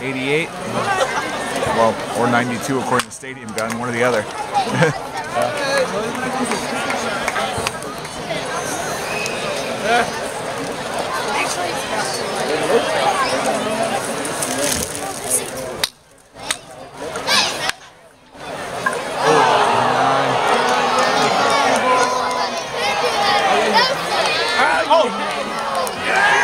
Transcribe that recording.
88. Well, or 92 according to Stadium Gun, one or the other. Oh!